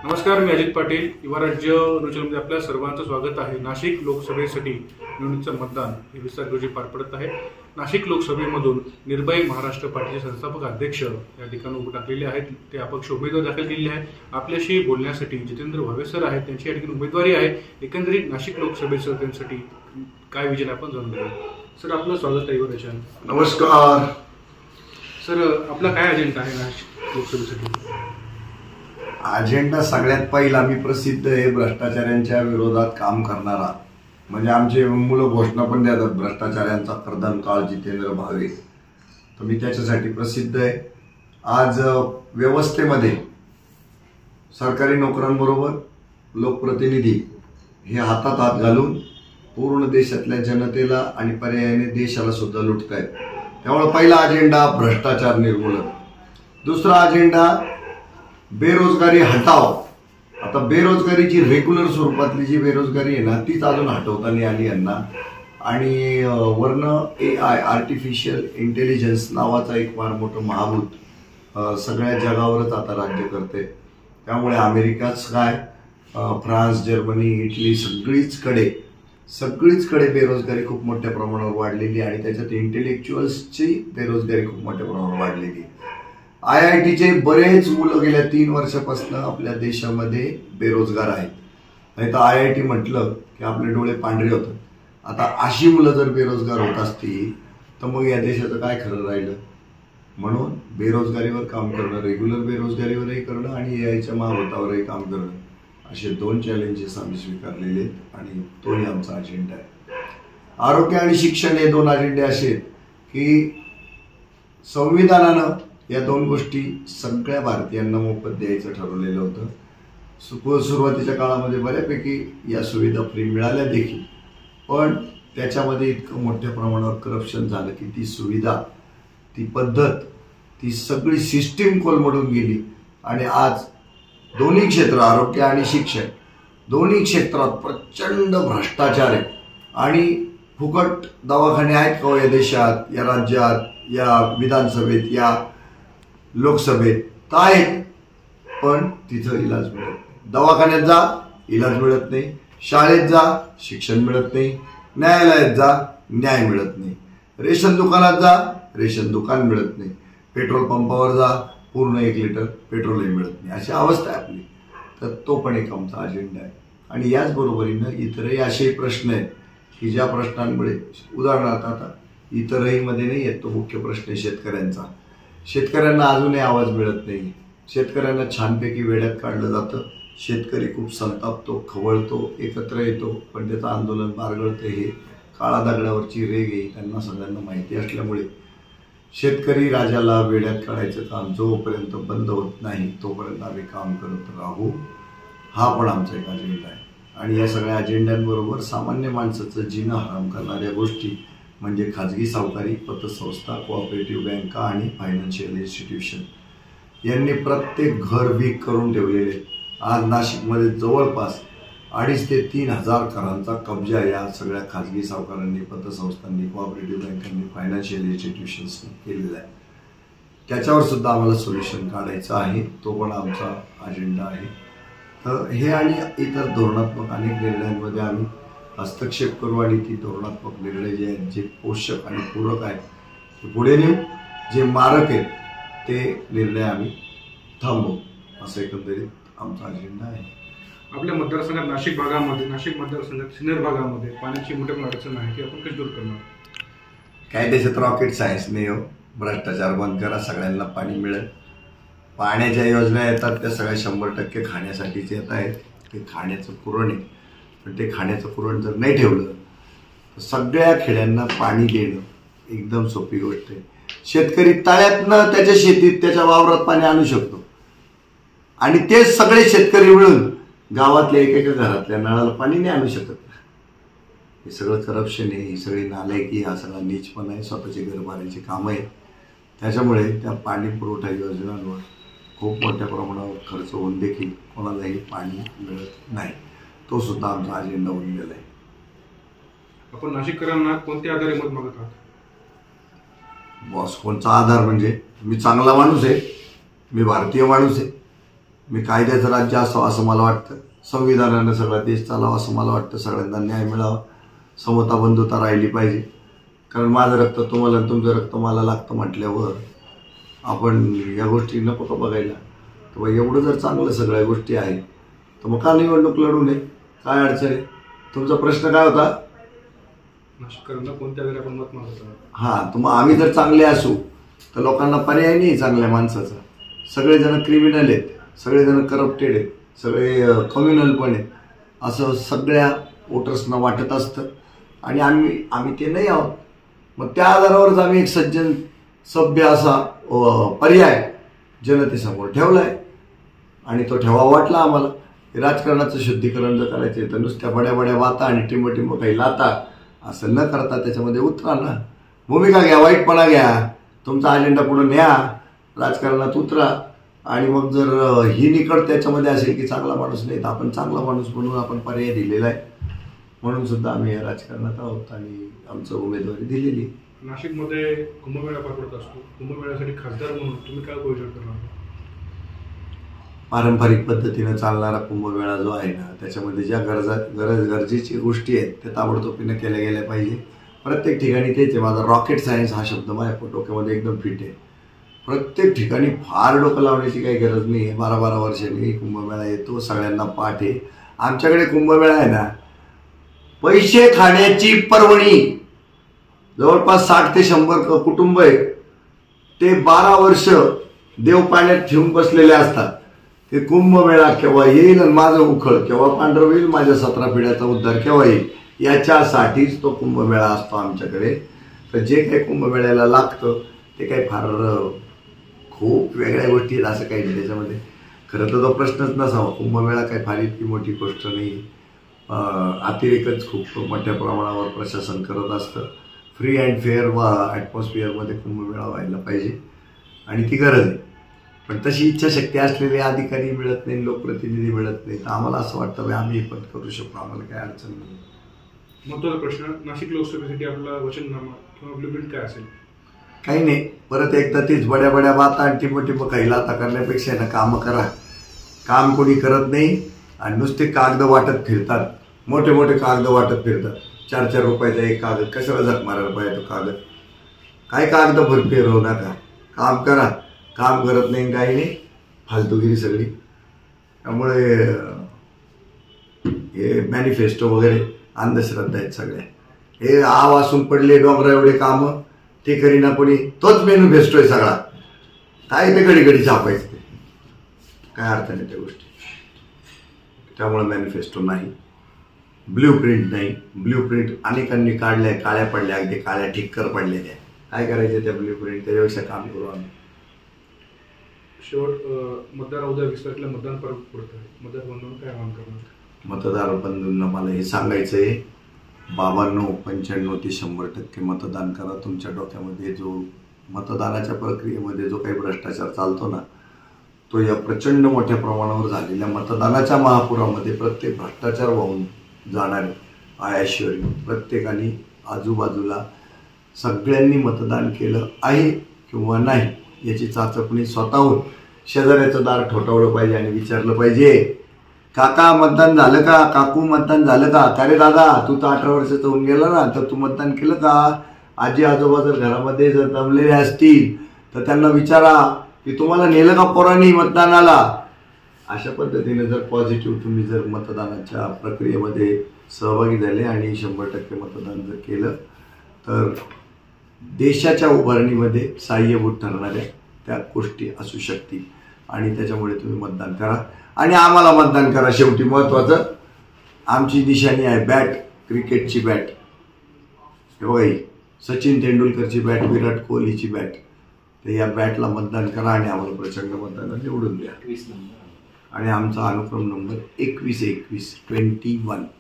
नमस्कार, मी अजित पाटील. युवा राज्य न्यूजमध्ये आपल्या सर्वांचं स्वागत आहे. नाशिक लोकसभेसाठी निवडणुकीचं मतदान 20 रोजी पार पडत आहे. नाशिक लोकसभेमधून निर्भय महाराष्ट्र पार्टीचे संस्थापक अध्यक्ष या ठिकाणी उभे टाकलेले आहेत. ते अपक्ष उमेदवार दाखल केलेले आहेत. आपल्याशी बोलण्यासाठी जितेंद्र भावे सर आहेत, त्यांची या ठिकाणी उमेदवारी आहे. एकंदरीत नाशिक लोकसभेचं त्यांच्यासाठी काय विजन आपण जाणून घेऊ. सर, आपलं स्वागत आहे युवा राज्यात. नमस्कार सर, आपला काय अजेंडा आहे नाशिक लोकसभेसाठी? अजेंडा सगळ्यात पहिला मी प्रसिद्ध आहे भ्रष्टाचाऱ्यांच्या विरोधात काम करणारा. म्हणजे आमचे मुलं घोषणा पण देतात, भ्रष्टाचाऱ्यांचा कर्दन काळ जितेंद्र भावे. तर मी त्याच्यासाठी प्रसिद्ध आहे. आज व्यवस्थेमध्ये सरकारी नोकरांबरोबर लोकप्रतिनिधी हे हातात हात घालून पूर्ण देशातल्या जनतेला आणि पर्यायाने देशाला सुद्धा लुटतायत. त्यामुळे पहिला अजेंडा भ्रष्टाचार निर्मूलन. दुसरा अजेंडा बेरोजगारी हटाव. आता बेरोजगारीची रेग्युलर स्वरूपातली जी बेरोजगारी आहे ना, तीच अजून हटवता नाही आली यांना. आणि वर्ण AI आर्टिफिशियल इंटेलिजन्स नावाचा एक फार मोठं महाभूत सगळ्या जगावरच आता राज्य करते. त्यामुळे अमेरिकाच काय, फ्रान्स, जर्मनी, इटली सगळीचकडे बेरोजगारी खूप मोठ्या प्रमाणावर वाढलेली आणि त्याच्यात इंटेलेक्च्युअल्सची बेरोजगारी खूप मोठ्या प्रमाणावर वाढलेली. IITचे बरेच मुलं गेल्या 3 वर्षापासून आपल्या देशामध्ये बेरोजगार आहेत. नाही तर IIT म्हटलं की आपले डोळे पांढरे होतात. आता अशी मुलं जर बेरोजगार होत असतील तर मग या देशाचं काय खरं राहिलं. म्हणून बेरोजगारीवर काम करणं, रेग्युलर बेरोजगारीवरही करणं आणि AIच्या महाभूतावरही काम करणं, असे 2 चॅलेंजेस आम्ही स्वीकारलेले आहेत आणि तोही आमचा अजेंडा आहे. आरोग्य आणि शिक्षण हे 2 अजेंडे असे आहेत की संविधानानं या 2 गोष्टी सगळ्या भारतीयांना मोफत द्यायचं ठरवलेलं होतं. सुरुवातीच्या काळामध्ये बऱ्यापैकी या सुविधा फ्री मिळाल्या देखील, पण त्याच्यामध्ये इतकं मोठ्या प्रमाणावर करप्शन झालं की ती सुविधा, ती पद्धत, ती सगळी सिस्टीम कोलमडून गेली. आणि आज दोन्ही क्षेत्र, आरोग्य आणि शिक्षण, दोन्ही क्षेत्रात प्रचंड भ्रष्टाचार आहे. आणि फुकट दवाखाने आहेत का या देशात, या राज्यात, या विधानसभेत, या लोकसभेत तर आहेत, पण तिथं इलाज मिळत नाही. दवाखान्यात जा, इलाज मिळत नाही. शाळेत जा, शिक्षण मिळत नाही. न्यायालयात जा, न्याय मिळत नाही. रेशन दुकानात जा, रेशन दुकान मिळत नाही. पेट्रोल पंपावर जा, पूर्ण 1 लिटर पेट्रोलही मिळत नाही. अशी अवस्था आहे आपली. तर तो पण एक आमचा अजेंडा आहे. आणि याचबरोबरीनं इतरही असे प्रश्न आहेत की ज्या प्रश्नांमुळे, उदाहरणार्थ आता इतरही मध्ये नाही येत, तो मुख्य प्रश्न आहे शेतकऱ्यांचा. शेतकऱ्यांना अजूनही आवाज मिळत नाही. शेतकऱ्यांना छानपैकी वेड्यात काढलं जातं. शेतकरी खूप संतापतो, खवळतो, एकत्र येतो, पण त्याचं आंदोलन बारगळतं. हे काळा दगडावरची रेग आहे, त्यांना सगळ्यांना माहिती असल्यामुळे शेतकरी राजाला वेड्यात काढायचं काम जोपर्यंत बंद होत नाही तोपर्यंत आम्ही काम करत राहू. हा पण आमचा एक अजेंडा आहे. आणि या सगळ्या अजेंड्यांबरोबर सामान्य माणसाचं जीणं हराम करणाऱ्या गोष्टी म्हणजे खाजगी सावकारी, पतसंस्था, कोऑपरेटिव्ह बँका आणि फायनान्शियल इन्स्टिट्यूशन यांनी प्रत्येक घर वीक करून ठेवलेले. आज नाशिकमध्ये जवळपास 2,500 ते 3,000 घरांचा कब्जा या सगळ्या खाजगी सावकारांनी, पतसंस्थांनी, कोऑपरेटिव्ह बँकांनी, फायनान्शियल इन्स्टिट्यूशन्सनी केलेला आहे. त्याच्यावर सुद्धा आम्हाला सोल्युशन काढायचं आहे. तो पण आमचा अजेंडा आहे. तर हे आणि इतर धोरणात्मक अनेक निर्णयांमध्ये आम्ही हस्तक्षेप करू आणि ती धोरणात्मक निर्णय जे आहेत, जे पोषक आणि पूरक आहेत ते पुढे नेऊ. जे मारक आहेत ते निर्णय आम्ही थांबवू. असं एकंदरीत आमचा अजेंडा आहे. आपल्या मतदारसंघात नाशिक मतदारसंघात सिन्नर भागामध्ये पाण्याची मोठी अडचण आहे, की आपण कशी दूर करणार? काय त्याच्यात रॉकेट सायन्स नाही हो. भ्रष्टाचार बंद करा, सगळ्यांना पाणी मिळेल. पाण्याच्या योजना येतात त्या सगळ्या 100% खाण्यासाठीच येत आहेत. ते खाण्याचं पुरण आहे, पण ते खाण्याचं पुरण जर नाही ठेवलं तर सगळ्या खेड्यांना पाणी देणं एकदम सोपी गोष्ट आहे. शेतकरी तळ्यातनं त्याच्या शेतीत, त्याच्या वावरात पाणी आणू शकतो आणि तेच सगळे शेतकरी मिळून गावातल्या एकेका घरातल्या नळाला पाणी नाही आणू शकत. हे सगळं करप्शन आहे, ही सगळी नालायकी, हा सगळा नीचपणा आहे, स्वतःचे घर भरायची कामं आहेत. त्याच्यामुळे त्या पाणी पुरवठा योजनांवर खूप मोठ्या प्रमाणावर खर्च होऊन देखील कोणालाही पाणी मिळत नाही. तो सुद्धा आमचा अजेंडा होऊन गेला आहे. आपण नाशिककरांना कोणत्या आधारे मत मागत आहात? बॉस, कोणचा आधार म्हणजे मी चांगला माणूस आहे, मी भारतीय माणूस आहे, मी कायद्याचं राज्य असावं असं मला वाटतं, संविधानानं सगळा देश चालावा असं मला वाटतं, सगळ्यांना न्याय मिळावा, समता बंधुता राहिली पाहिजे. कारण माझं रक्त तुम्हाला आणि तुमचं रक्त मला लागतं म्हटल्यावर आपण या गोष्टी नको का बघायला. तर मग एवढं जर चांगलं सगळ्या गोष्टी आहे तर मग का निवडणूक लढू नये, काय अडचण आहे. तुमचा प्रश्न काय होता? नाशिककरांना कोणत्या वेळी आपण मत मागतो. हां, तर मग आम्ही जर चांगले असू तर लोकांना पर्याय नाही चांगल्या माणसाचा. सगळेजण क्रिमिनल आहेत, सगळेजण करप्टेड आहेत, सगळे कम्युनल पण आहेत असं सगळ्या वोटर्सना वाटत असतं आणि आम्ही ते नाही आहोत. मग त्या आधारावरच आम्ही एक सज्जन सभ्य असा पर्याय जनतेसमोर ठेवला आहे आणि तो ठेवा वाटला आम्हाला. राजकारणाचं शुद्धीकरण जर करायचं तर नुसत्या बड्या बड्या वाता आणि टिंब काही लाता असं न करता त्याच्यामध्ये उतरा ना, भूमिका घ्या, वाईटपणा घ्या, तुमचा अजेंडा पुढे न्या, राजकारणात उतरा. आणि मग जर ही निकड त्याच्यामध्ये असेल की चांगला माणूस नाही तर आपण चांगला माणूस म्हणून आपण पर्याय दिलेला आहे, म्हणून सुद्धा आम्ही या राजकारणात आहोत आणि आमचं उमेदवारी दिलेली. नाशिकमध्ये कुंभमेळा पार पडत असतो, कुंभमेळ्यासाठी खासदार म्हणून तुम्ही काय योजना करणार? पारंपरिक पद्धतीनं चालणारा कुंभमेळा जो आहे ना त्याच्यामध्ये ज्या गरजेची गोष्टी आहेत त्या ताबडतोबीनं केल्या गेल्या पाहिजे. प्रत्येक ठिकाणी तेच आहे. माझा रॉकेट सायन्स हा शब्द माझ्या डोक्यामध्ये एकदम फिट आहे. प्रत्येक ठिकाणी फार डोकं लावण्याची काही गरज नाही आहे. 12-12 वर्षांनी कुंभमेळा येतो, सगळ्यांना पाठ आहे. आमच्याकडे कुंभमेळा आहे ना पैसे खाण्याची पर्वणी, जवळपास 60 ते 100 कुटुंब आहे, ते 12 वर्ष देव पाण्यात ठेवून बसलेले असतात. ते कुंभमेळा केव्हा येईल आणि माझं उखळ केव्हा पांढरं होईल, माझ्या 17 पिढ्याचा उद्धार केव्हा येईल, याच्यासाठीच तो कुंभमेळा असतो आमच्याकडे. तर जे काही कुंभमेळ्याला लागतं ते काही फार खूप वेगळ्या गोष्टी आहेत असं काही नाही त्याच्यामध्ये. खरं तर तो प्रश्नच नसावा. कुंभमेळा काही फार इतकी मोठी गोष्ट नाही. अतिरेकच खूप मोठ्या प्रमाणावर प्रशासन करत असतं. फ्री अँड फेअर ॲटमॉस्फिअरमध्ये कुंभमेळा व्हायला पाहिजे आणि ती गरज आहे. पण तशी इच्छाशक्ती असलेले अधिकारी मिळत नाही, लोकप्रतिनिधी मिळत नाही. तर आम्हाला असं वाटतं आम्ही पण करू शकतो, आम्हाला काही अडचण नाही. महत्त्वाचा प्रश्न, नाशिक लोकसभेसाठी आपला वचननामा किंवा ब्लूप्रिंट काय असेल? काही नाही, परत एकदा तीच बड्या बड्या बाता आणि टिंब काही लाता करण्यापेक्षा ना कामं करा. काम कोणी करत नाही आणि नुसते कागद वाटत फिरतात, मोठे मोठे कागद वाटत फिरतात. 4-4 रुपयाचा एक कागद कशाला झक मारायला पाहिजे तो कागद? काय कागद फिरवू नका, काम करा. काम करत नाही काही नाही, फालतूगिरी सगळी. त्यामुळे हे मॅनिफेस्टो वगैरे अंधश्रद्धा आहेत सगळ्या. हे वासून पडले डोंगरा एवढे कामं ते करीना कोणी, तोच मॅनिफेस्टो आहे सगळा. काय ते घडी छापायचं, ते काय अर्थ नाही त्या गोष्टी. त्यामुळे मॅनिफेस्टो नाही, ब्ल्यूप्रिंट नाही. ब्ल्यूप्रिंट अनेकांनी काढल्या, काळ्या पडल्या, अगदी काळ्या ठिक्कर पडलेल्या. काय करायचं त्या ब्ल्यूप्रिंट, त्याच्यापेक्षा काम करू आम्ही. शेवट, मतदार उद्या 20 तारखेला मतदान परत पडतं, मतदार बंधूंना काय आवाहन करणार? मतदार बंधूंना मला हे सांगायचं आहे, बाबांनो 95 ते 100% मतदान करा. तुमच्या डोक्यामध्ये जो मतदानाच्या प्रक्रियेमध्ये जो काही भ्रष्टाचार चालतो ना तो या प्रचंड मोठ्या प्रमाणावर झालेल्या मतदानाच्या महापुरामध्ये प्रत्येक भ्रष्टाचार वाहून जाणारे आयाश्वरी प्रत्येकाने आजूबाजूला सगळ्यांनी मतदान केलं आहे किंवा नाही याची चाचपणी स्वतःहून शेजाऱ्याचं दार ठोठावलं पाहिजे आणि विचारलं पाहिजे, काका मतदान झालं का, काकू मतदान झालं का, का रे दादा तू तर 18 वर्षाचं होऊन गेला ना, तर तू मतदान केलं का. आजी आजोबा जर घरामध्ये जर दमलेले असतील तर त्यांना विचारा की तुम्हाला नेलं का पोरांनी मतदानाला. अशा पद्धतीने जर पॉझिटिव्ह तुम्ही जर मतदानाच्या प्रक्रियेमध्ये सहभागी झाले आणि 100% मतदान जर केलं तर देशाच्या उभारणीमध्ये सहाय्यभूत ठरणाऱ्या त्या गोष्टी असू शकतील आणि त्याच्यामुळे तुम्ही मतदान करा आणि आम्हाला मतदान करा. शेवटी महत्त्वाचं आमची निशाणी आहे बॅट, क्रिकेटची बॅट. हे बघा, सचिन तेंडुलकरची बॅट, विराट कोहलीची बॅट. तर या बॅटला मतदान करा आणि आम्हाला प्रचंड मतदान निवडून द्या. आणि आमचा अनुक्रम नंबर 21-21-21.